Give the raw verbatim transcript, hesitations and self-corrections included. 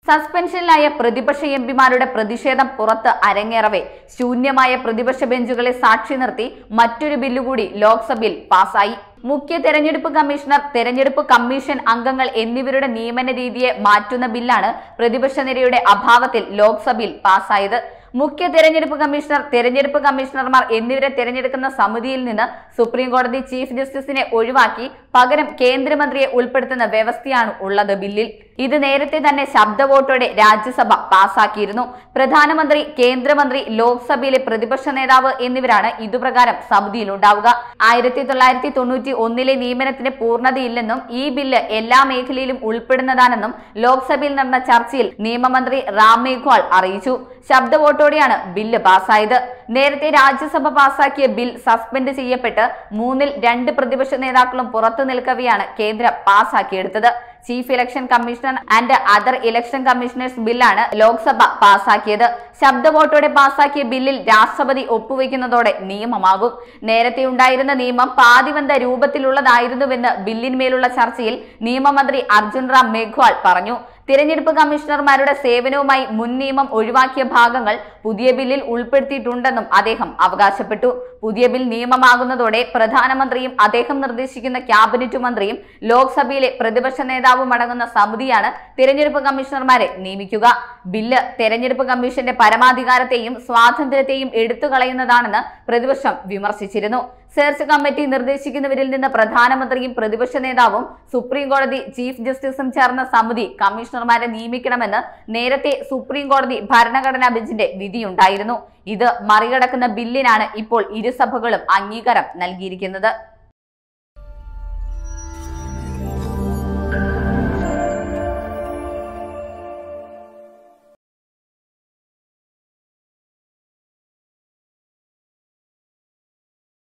സസ്പെൻഷനിലായ പ്രതിപക്ഷ എംപിമാരുടെ പ്രതിഷേധം പുറത്ത് അരങ്ങേറവേ ശൂന്യമായ പ്രതിപക്ഷ ബെഞ്ചുകളെ സാക്ഷി നിർത്തി മറ്റൊരു ബില്ലുകൂടി ലോക്സഭയിൽ പാസായി. മുഖ്യ തെരഞ്ഞെടുപ്പ് കമ്മീഷണർ, തെരഞ്ഞെടുപ്പ് കമ്മീഷൻ അംഗങ്ങൾ എന്നിവരുടെ നിയമന രീതിയെ മാറ്റുന്ന ബില്ലാണ് പ്രതിപക്ഷ നിരയുടെ അഭാവത്തിൽ ലോക്സഭയിൽ പാസായത്. മുഖ്യ തെരഞ്ഞെടുപ്പ് കമ്മീഷണർ, തെരഞ്ഞെടുപ്പ് കമ്മീഷണർമാർ എന്നിവരെ തെരഞ്ഞെടുക്കുന്ന സമിതിയിൽ നിന്ന് സുപ്രീം കോടതി ചീഫ് ജസ്റ്റിസിനെ ഒഴിവാക്കി പകരം കേന്ദ്രമന്ത്രിയെ ഉൾപ്പെടുത്തുന്ന വ്യവസ്ഥയാണ് ഉള്ളത് ബില്ലിൽ. ഇത് നേരത്തെ തന്നെ ശബ്ദ വോട്ടോടെ രാജ്യസഭ പാസാക്കിയിരുന്നു. പ്രധാനമന്ത്രി, കേന്ദ്രമന്ത്രി, ലോക്സഭയിലെ പ്രതിപക്ഷ നേതാവ് എന്നിവരാണ് ഇതുപ്രകാരം സമിതിയിലുണ്ടാവുക. ആയിരത്തി തൊള്ളായിരത്തി തൊണ്ണൂറ്റി ഒന്നിലെ നിയമനത്തിന് പൂർണ്ണതയില്ലെന്നും ഈ ബില്ല് എല്ലാ മേഖലയിലും ഉൾപ്പെടുന്നതാണെന്നും ലോക്സഭയിൽ നടന്ന ചർച്ചയിൽ നിയമമന്ത്രി റാം മേഘ്വാൾ അറിയിച്ചു. ശബ്ദ വോട്ടോടെയാണ് ബില്ല് പാസ്സായത്. നേരത്തെ രാജ്യസഭ പാസാക്കിയ ബിൽ സസ്പെൻഡ് ചെയ്യപ്പെട്ട് മൂന്നിൽ രണ്ട് പ്രതിപക്ഷ നേതാക്കളും പുറത്തു നിൽക്കവെയാണ് കേന്ദ്രം പാസാക്കിയെടുത്തത്. Chief election commissioner and other election commissioners ബില്ലാണ് ലോക്സഭ പാസാക്കിയത്. ശബ്ദ വോട്ടോടെ പാസാക്കിയ ബില്ലിൽ രാഷ്ട്രപതി ഒപ്പുവെക്കുന്നതോടെ നിയമമാകും. നേരത്തെ ഉണ്ടായിരുന്ന നിയമം പാതിവന്ത രൂപത്തിലുള്ളതായിരുന്നുവെന്ന് ബില്ലിന്മേലുള്ള ചർച്ചയിൽ നിയമമന്ത്രി അർജുൻ റാം മേഘ്വാൾ പറഞ്ഞു. തിരഞ്ഞെടുപ്പ് കമ്മീഷണർമാരുടെ സേവനവുമായി മുൻ നിയമം ഒഴിവാക്കിയ ഭാഗങ്ങൾ പുതിയ ബില്ലിൽ ഉൾപ്പെടുത്തിയിട്ടുണ്ടെന്നും അദ്ദേഹം അവകാശപ്പെട്ടു. പുതിയ ബിൽ നിയമമാകുന്നതോടെ പ്രധാനമന്ത്രിയും അദ്ദേഹം നിർദ്ദേശിക്കുന്ന ക്യാബിനറ്റ് മന്ത്രിയും ലോക്സഭയിലെ പ്രതിപക്ഷ നേതാവും അടങ്ങുന്ന സമിതിയാണ് തിരഞ്ഞെടുപ്പ് കമ്മീഷണർമാരെ നിയമിക്കുക. ബില്ല് തെരഞ്ഞെടുപ്പ് കമ്മീഷന്റെ പരമാധികാരത്തെയും സ്വാതന്ത്ര്യത്തെയും എടുത്തുകളയുന്നതാണെന്ന് പ്രതിപക്ഷം വിമർശിച്ചിരുന്നു. സെർച്ച് കമ്മിറ്റി നിർദ്ദേശിക്കുന്നവരിൽ നിന്ന് പ്രധാനമന്ത്രിയും പ്രതിപക്ഷ നേതാവും സുപ്രീം കോടതി ചീഫ് ജസ്റ്റിസും ചേർന്ന സമിതി കമ്മീഷണർമാരെ നിയമിക്കണമെന്ന് നേരത്തെ സുപ്രീം കോടതി ഭരണഘടനാ ബെഞ്ചിന്റെ വിധിയുണ്ടായിരുന്നു. ഇത് മറികടക്കുന്ന ബില്ലിനാണ് ഇപ്പോൾ ഇരുസഭകളും അംഗീകാരം നൽകിയിരിക്കുന്നത്.